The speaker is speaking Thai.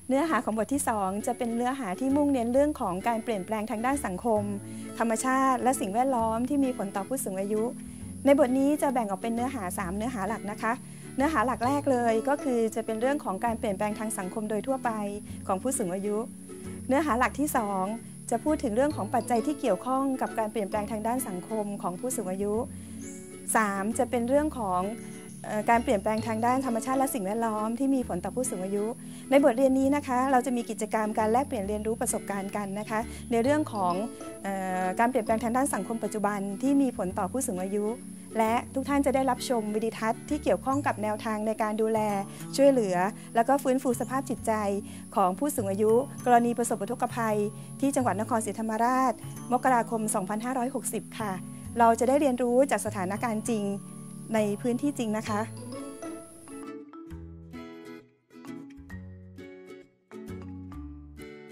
เนื้อหาของบทที่2จะเป็นเนื้อหาที่มุ่งเน้นเรื่องของการเปลี่ยนแปลงทางด้านสังคมธรรมชาติและสิ่งแวดล้อมที่มีผลต่อผู้สูงอายุในบทนี้จะแบ่งออกเป็นเนื้อหา3เนื้อหาหลักนะคะเนื้อหาหลักแรกเลยก็คือจะเป็นเรื่องของการเปลี่ยนแปลงทางสังคมโดยทั่วไปของผู้สูงอายุเนื้อหาหลักที่2จะพูดถึงเรื่องของปัจจัยที่เกี่ยวข้องกับการเปลี่ยนแปลงทางด้านสังคมของผู้สูงอายุ3จะเป็นเรื่องของการเปลี่ยนแปลงทางด้านธรรมชาติและสิ่งแวดล้อมที่มีผลต่อผู้สูงอายุในบทเรียนนี้นะคะเราจะมีกิจกรรมการแลกเปลี่ยนเรียนรู้ประสบการณ์กันนะคะในเรื่องของการเปลี่ยนแปลงทางด้านสังคมปัจจุบันที่มีผลต่อผู้สูงอายุและทุกท่านจะได้รับชมวิดีทัศน์ที่เกี่ยวข้องกับแนวทางในการดูแลช่วยเหลือแล้วก็ฟื้นฟูสภาพจิตใจของผู้สูงอายุกรณีประสบอุทกภัยที่จังหวัดนครศรีธรรมราชมกราคม 2560 ค่ะเราจะได้เรียนรู้จากสถานการณ์จริงในพื้นที่จริงนะคะ